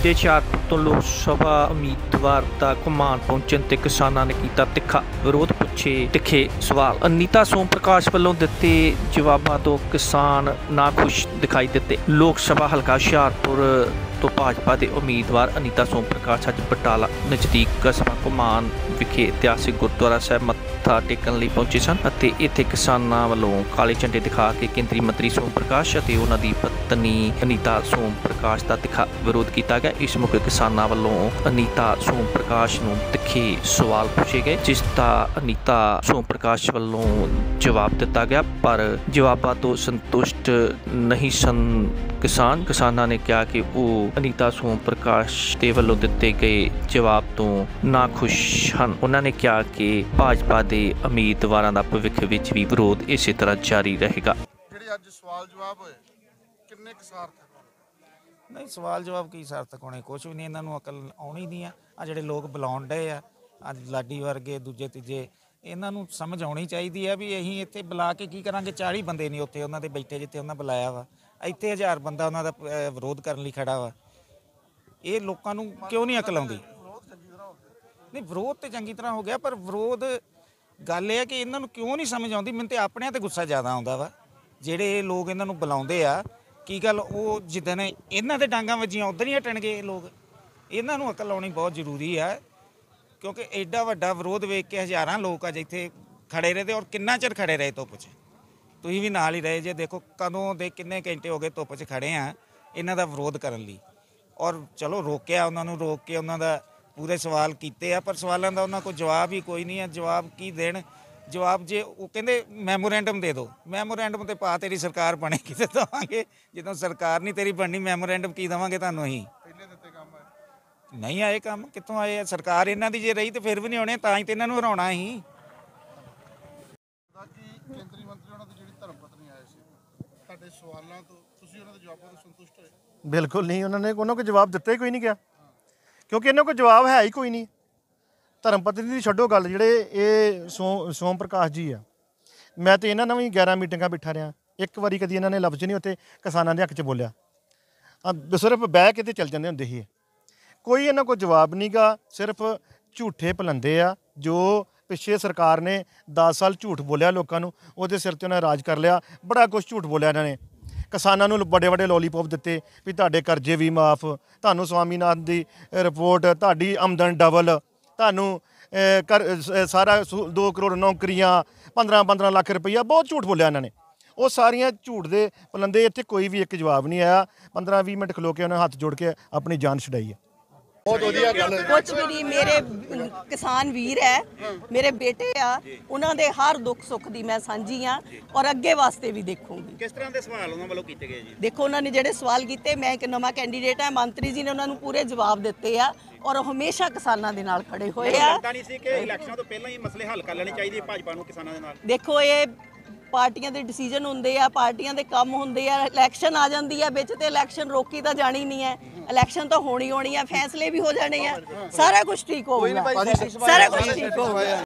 ਬੀਤੇ ਹੁਸ਼ਿਆਰਪੁਰ ਤੋਂ ਲੋਕ ਸਭਾ ਉਮੀਦਵਾਰ ਦਾ ਘੁਮਾਣ ਪਹੁੰਚਣ ਤੇ ਕਿਸਾਨਾਂ ਨੇ ਕੀਤਾ ਤਿੱਖਾ ਵਿਰੋਧ, ਪੁੱਛੇ ਤਿੱਖੇ ਸਵਾਲ। ਅਨੀਤਾ ਸੋਮ ਪ੍ਰਕਾਸ਼ ਵੱਲੋਂ ਦਿੱਤੇ ਜਵਾਬਾਂ ਤੋਂ ਕਿਸਾਨ ਨਾਖੁਸ਼ ਦਿਖਾਈ ਦਿੱਤੇ। ਲੋਕ ਸਭਾ ਹਲਕਾ ਹੁਸ਼ਿਆਰਪੁਰ ਤੋਂ ਭਾਜਪਾ ਦੇ ਉਮੀਦਵਾਰ ਅਨੀਤਾ ਸੋਮ ਪ੍ਰਕਾਸ਼ ਅੱਜ ਬਟਾਲਾ ਨਜ਼ਦੀਕ ਕਸਬਾ ਘੁਮਾਣ ਵਿਖੇ ਇਤਿਹਾਸਿਕ ਗੁਰਦੁਆਰਾ ਸਾਹਿਬ ਮੱਥਾ ਟੇਕਣ ਲਈ ਪਹੁੰਚੇ ਸਨ ਅਤੇ ਇੱਥੇ ਕਿਸਾਨਾਂ ਵੱਲੋਂ ਕਾਲੇ ਝੰਡੇ ਦਿਖਾ ਕੇ ਕੇਂਦਰੀ ਮੰਤਰੀ ਸੋਮ ਪ੍ਰਕਾਸ਼ ਅਤੇ ਉਹਨਾਂ ਦੀ ਪਤਨੀ ਅਨੀਤਾ ਸੋਮ ਪ੍ਰਕਾਸ਼ ਦਾ ਤਿੱਖਾ ਵਿਰੋਧ ਕੀਤਾ ਗਿਆ। ਇਸ ਮੌਕੇ ਕਿਸਾਨਾਂ ਵੱਲੋਂ ਅਨੀਤਾ ਸੋਮ ਪ੍ਰਕਾਸ਼ ਨੂੰ ਤਿੱਖੇ ਸਵਾਲ ਪੁੱਛੇ ਗਏ, ਜਿਸ ਦਾ ਅਨੀਤਾ ਸੋਮ ਪ੍ਰਕਾਸ਼ ਵੱਲੋਂ ਜਵਾਬ ਦਿੱਤਾ ਗਿਆ, ਪਰ ਜਵਾਬਾਂ ਤੋਂ ਸੰਤੁਸ਼ਟ ਨਹੀਂ ਸਨ ਕਿਸਾਨਾਂ ਨੇ ਕਿਹਾ ਕਿ ਉਹ ਅਨੀਤਾ ਸੋਮ ਪ੍ਰਕਾਸ਼ ਦੇ ਵੱਲੋਂ ਦਿੱਤੇ ਗਏ ਜਵਾਬ ਤੋਂ ਨਾਖੁਸ਼ ਹਨ। ਉਹਨਾਂ ਨੇ ਕਿਹਾ ਕਿ ਭਾਜਪਾ ਦੇ ਉਮੀਦਵਾਰਾਂ ਦਾ ਭਵਿੱਖ ਵਿੱਚ ਵੀ ਵਿਰੋਧ ਇਸੇ ਤਰ੍ਹਾਂ ਜਾਰੀ ਰਹੇਗਾ। ਜਿਹੜੇ ਅੱਜ ਸਵਾਲ ਜਵਾਬ ਹੋਏ ਕਿੰਨੇ ਕੁ ਸਾਰਥਕ ਹੋਣੇ? ਨਹੀਂ, ਸਵਾਲ ਜਵਾਬ ਕੀ ਸਾਰਥਕ ਹੋਣੇ, ਕੁਛ ਵੀ ਨਹੀਂ। ਇਹਨਾਂ ਨੂੰ ਅਕਲ ਆਉਣੀ ਨਹੀਂ ਆ ਜਿਹੜੇ ਲੋਕ ਬੁਲਾਉਣ ਡਏ ਆ ਅੱਜ ਲਾਡੀ ਵਰਗੇ ਦੂਜੇ ਤੀਜੇ, ਇਹਨਾਂ ਨੂੰ ਸਮਝ ਆਉਣੀ ਚਾਹੀਦੀ ਆ ਵੀ ਅਸੀਂ ਇੱਥੇ ਬੁਲਾ ਕੇ ਕੀ ਕਰਾਂਗੇ। 40 ਬੰਦੇ ਨਹੀਂ ਉੱਥੇ ਉਹਨਾਂ ਦੇ ਬੈਠੇ ਜਿੱਥੇ ਉਹਨਾਂ ਬੁਲਾਇਆ ਵਾ, ਇੱਥੇ 1000 ਬੰਦਾ ਉਹਨਾਂ ਦਾ ਵਿਰੋਧ ਕਰਨ ਲਈ ਖੜਾ ਵਾ। ਇਹ ਲੋਕਾਂ ਨੂੰ ਕਿਉਂ ਨਹੀਂ ਅਕਲ ਆਉਂਦੀ? ਨਹੀਂ, ਵਿਰੋਧ ਤੇ ਚੰਗੀ ਤਰ੍ਹਾਂ ਹੋ ਗਿਆ, ਪਰ ਵਿਰੋਧ ਗੱਲ ਇਹ ਹੈ ਕਿ ਇਹਨਾਂ ਨੂੰ ਕਿਉਂ ਨਹੀਂ ਸਮਝ ਆਉਂਦੀ। ਮੈਨੂੰ ਤੇ ਆਪਣਿਆਂ ਤੇ ਗੁੱਸਾ ਜ਼ਿਆਦਾ ਆਉਂਦਾ ਵਾ। ਜਿਹੜੇ ਇਹ ਲੋਕ ਇਹਨਾਂ ਨੂੰ ਬੁਲਾਉਂਦੇ ਆ, ਕੀ ਗੱਲ ਉਹ ਜਿੱਦਾਂ ਨੇ ਇਹਨਾਂ ਦੇ ਡਾਂਗਾਂ ਵੱਜੀਆਂ ਉੱਧਰ ਹੀ ਹਟਣਗੇ ਇਹ ਲੋਕ। ਇਹਨਾਂ ਨੂੰ ਅਕਲ ਆਉਣੀ ਬਹੁਤ ਜ਼ਰੂਰੀ ਆ, ਕਿਉਂਕਿ ਐਡਾ ਵੱਡਾ ਵਿਰੋਧ ਵੇਖ ਕੇ ਹਜ਼ਾਰਾਂ ਲੋਕ ਅੱਜ ਇੱਥੇ ਖੜੇ ਰਹੇ। ਔਰ ਕਿੰਨਾ ਚਿਰ ਖੜੇ ਰਹੇ ਧੁੱਪ 'ਚ, ਤੁਸੀਂ ਵੀ ਨਾਲ ਹੀ ਰਹੇ ਜੇ। ਦੇਖੋ ਕਦੋਂ ਦੇ ਕਿੰਨੇ ਘੰਟੇ ਹੋ ਗਏ ਧੁੱਪ 'ਚ ਖੜੇ ਆ ਇਹਨਾਂ ਦਾ ਵਿਰੋਧ ਕਰਨ ਲਈ। ਔਰ ਚਲੋ ਰੋਕਿਆ ਉਹਨਾਂ ਨੂੰ, ਰੋਕ ਕੇ ਉਹਨਾਂ ਦਾ ਪੂਰੇ ਸਵਾਲ ਕੀਤੇ ਆ, ਪਰ ਸਵਾਲਾਂ ਦਾ ਉਹਨਾਂ ਕੋਲ ਜਵਾਬ ਹੀ ਕੋਈ ਨਹੀਂ ਹੈ। ਜਵਾਬ ਕੀ ਦੇਣ? ਜਵਾਬ ਜੇ ਉਹ ਕਹਿੰਦੇ ਮੈਮੋਰੈਂਡਮ ਦੇ ਦਿਓ, ਮੈਮੋਰੈਂਡਮ ਤੇ ਪਾ ਤੇਰੀ ਸਰਕਾਰ ਬਣੇਗੀ ਤੇ ਦੇਵਾਂਗੇ। ਜਦੋਂ ਸਰਕਾਰ ਨਹੀਂ ਤੇਰੀ ਬਣਨੀ, ਮੈਮੋਰੈਂਡਮ ਕੀ ਦੇਵਾਂਗੇ ਤੁਹਾਨੂੰ? ਅਸੀਂ ਪਹਿਲੇ ਦਿੱਤੇ ਕੰਮ ਨਹੀਂ ਆਏ ਕੰਮ, ਕਿੱਥੋਂ ਆਏ ਆ? ਸਰਕਾਰ ਇਹਨਾਂ ਦੀ ਜੇ ਰਹੀ ਤੇ ਫਿਰ ਵੀ ਨਹੀਂ ਆਉਣੇ, ਤਾਂ ਹੀ ਤੇ ਇਹਨਾਂ ਨੂੰ ਹਰਾਉਣਾ ਸੀ। ਕੇਂਦਰੀ ਮੰਤਰੀ ਉਹਨਾਂ ਦੀ ਜਿਹੜੀ ਧਰਮ ਪਤਨੀ ਆਏ ਸੀ, ਤੁਹਾਡੇ ਸਵਾਲਾਂ ਤੋਂ ਤੁਸੀਂ ਉਹਨਾਂ ਦੇ ਜਵਾਬਾਂ ਤੋਂ ਸੰਤੁਸ਼ਟ ਹੋਏ? ਬਿਲਕੁਲ ਨਹੀਂ, ਉਹਨਾਂ ਕੋਈ ਜਵਾਬ ਦਿੱਤਾ ਹੀ ਕੋਈ ਨਹੀਂ ਗਿਆ, ਕਿਉਂਕਿ ਇਹਨਾਂ ਕੋਲ ਜਵਾਬ ਹੈ ਹੀ ਕੋਈ ਨਹੀਂ। ਧਰਮ ਪਤਨੀ ਦੀ ਛੱਡੋ ਗੱਲ, ਜਿਹੜੇ ਇਹ ਸੋਮ ਪ੍ਰਕਾਸ਼ ਜੀ ਆ, ਮੈਂ ਤੇ ਇਹਨਾਂ ਨਾਲ ਵੀ 11 ਮੀਟਿੰਗਾਂ ਬਿਠਾ ਰਿਹਾ, ਇੱਕ ਵਾਰੀ ਕਦੀ ਇਹਨਾਂ ਨੇ ਲਫ਼ਜ਼ ਨਹੀਂ ਉੱਥੇ ਕਿਸਾਨਾਂ ਦੇ ਹੱਕ 'ਚ ਬੋਲਿਆ। ਸਿਰਫ ਬਹਿ ਕੇ ਤੇ ਚੱਲ ਜਾਂਦੇ ਹੁੰਦੇ ਸੀ। ਕੋਈ ਇਹਨਾਂ ਕੋਲ ਜਵਾਬ ਨਹੀਂ ਗਾ, ਸਿਰਫ ਝੂਠੇ ਪਲੰਦੇ ਆ। ਜੋ ਪਿੱਛੇ ਸਰਕਾਰ ਨੇ 10 ਸਾਲ ਝੂਠ ਬੋਲਿਆ ਲੋਕਾਂ ਨੂੰ, ਉਹਦੇ ਸਿਰ 'ਤੇ ਉਹਨਾਂ ਨੇ ਰਾਜ ਕਰ ਲਿਆ। ਬੜਾ ਕੁਛ ਝੂਠ ਬੋਲਿਆ ਇਹਨਾਂ ਨੇ। ਕਿਸਾਨਾਂ ਨੂੰ ਵੱਡੇ ਵੱਡੇ ਲੋਲੀਪੋਪ ਦਿੱਤੇ ਵੀ ਤੁਹਾਡੇ ਕਰਜ਼ੇ ਵੀ ਮਾਫ, ਤੁਹਾਨੂੰ ਸਵਾਮੀਨਾਥਨ ਦੀ ਰਿਪੋਰਟ, ਤੁਹਾਡੀ ਆਮਦਨ ਡਬਲ, ਤੁਹਾਨੂੰ ਸਾਰਾ 2 ਕਰੋੜ ਨੌਕਰੀਆਂ, 15 ਲੱਖ ਰੁਪਈਆ, ਬਹੁਤ ਝੂਠ ਬੋਲਿਆ ਇਹਨਾਂ ਨੇ। ਉਹ ਸਾਰੀਆਂ ਝੂਠ ਦੇ ਪਲੰਦੇ। ਇੱਥੇ ਕੋਈ ਵੀ ਇੱਕ ਜਵਾਬ ਨਹੀਂ ਆਇਆ। 15-20 ਮਿੰਟ ਖਲੋ ਕੇ ਉਹਨਾਂ ਹੱਥ ਜੋੜ ਕੇ ਆਪਣੀ ਜਾਨ ਛੁਡਾਈ ਹੈ। ਬਹੁਤ ਵਧੀਆ ਗੱਲ ਹੈ। ਕੁਛ ਵੀ ਨਹੀਂ, ਮੇਰੇ ਕਿਸਾਨ ਵੀਰ ਹੈ, ਮੇਰੇ ਬੇਟੇ ਆ, ਉਹਨਾਂ ਦੇ ਹਰ ਦੁੱਖ ਸੁੱਖ ਦੀ ਮੈਂ ਸਾਂਝੀ ਆ ਔਰ ਅੱਗੇ ਵਾਸਤੇ ਵੀ ਦੇਖੂੰਗੀ। ਕਿਸ ਤਰ੍ਹਾਂ ਦੇ ਸਵਾਲ ਉਹਨਾਂ ਵੱਲੋਂ ਕੀਤੇ ਗਏ ਜੀ? ਦੇਖੋ, ਉਹਨਾਂ ਨੇ ਜਿਹੜੇ ਸਵਾਲ ਕੀਤੇ, ਮੈਂ ਇੱਕ ਨਵਾਂ ਕੈਂਡੀਡੇਟ ਆ, ਮੰਤਰੀ ਜੀ ਨੇ ਉਹਨਾਂ ਨੂੰ ਪੂਰੇ ਜਵਾਬ ਦਿੱਤੇ ਆ ਔਰ ਹਮੇਸ਼ਾ ਕਿਸਾਨਾਂ ਦੇ ਨਾਲ ਖੜੇ ਹੋਏ ਆ। ਲੱਗਦਾ ਨਹੀਂ ਸੀ ਕਿ ਇਲੈਕਸ਼ਨ ਤੋਂ ਪਹਿਲਾਂ ਹੀ ਮਸਲੇ ਹੱਲ ਕਰ ਲੈਣੇ ਚਾਹੀਦੇ ਭਾਜਪਾ ਨੂੰ ਕਿਸਾਨਾਂ ਦੇ ਨਾਲ? ਦੇਖੋ, ਇਹ ਪਾਰਟੀਆਂ ਦੇ ਡਿਸੀਜਨ ਹੁੰਦੇ ਆ, ਪਾਰਟੀਆਂ ਦੇ ਕੰਮ ਹੁੰਦੇ ਆ। ਇਲੈਕਸ਼ਨ ਆ ਜਾਂਦੀ ਆ ਵਿੱਚ ਤੇ ਇਲੈਕਸ਼ਨ ਰੋਕੀ ਤਾਂ ਜਾਣੀ ਨਹੀਂ ਹੈ। ਇਲੈਕਸ਼ਨ ਤਾਂ ਹੋਣੀ ਆ, ਫੈਸਲੇ ਵੀ ਹੋ ਜਾਣੇ ਆ, ਸਾਰਾ ਕੁਝ ਠੀਕ ਹੋਊਗਾ, ਸਾਰਾ ਕੁਝ ਠੀਕ ਹੋਊਗਾ।